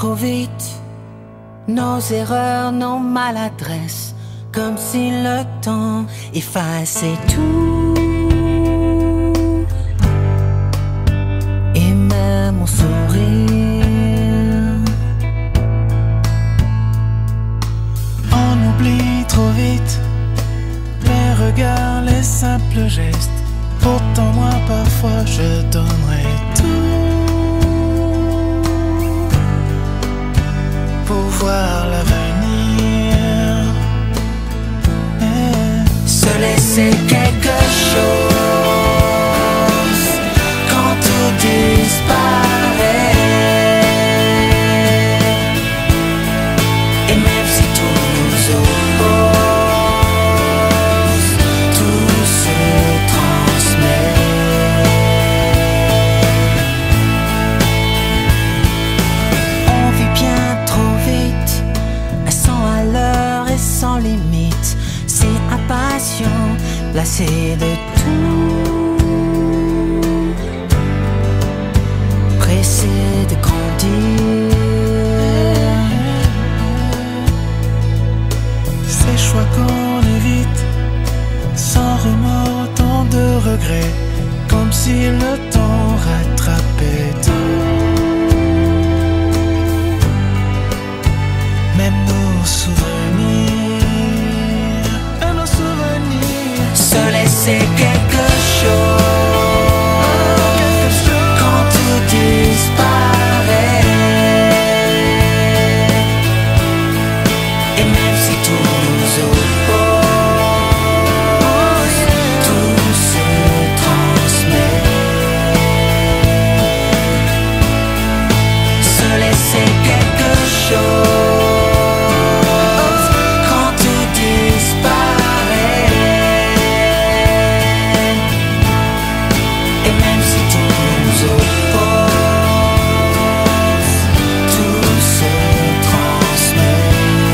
trop vite nos erreurs, nos maladresses, comme si le temps effaçait tout, et même mon sourire. On oublie trop vite les regards, les simples gestes. Pourtant moi parfois je donnerais tout pour voir l'avenir, se laisser quelque chose quand tout disparaît, et même si tout nous oppose, tout se transmet. On vit bien trop vite, à 100 à l'heure et sans limite. C'est impatient, lassé de tout, pressé de grandir. ces choix qu'on évite, sans remords, tant de regrets, comme si le temps rattrapait tout, même nos souvenirs, Se laisser quelque chose quand tout disparaît, et même si tout nous oppose, tout se transmet. Se laisser quelque chose quand tout disparaît, et même si tout nous oppose, tout se transmet.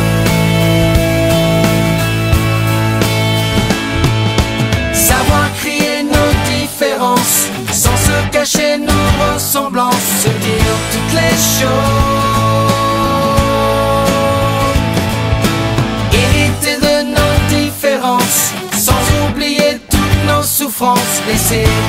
Savoir crier nos différences, sans se cacher nos ressemblances, se dire toutes les choses, hériter de nos différences, sans oublier toutes nos souffrances, laisser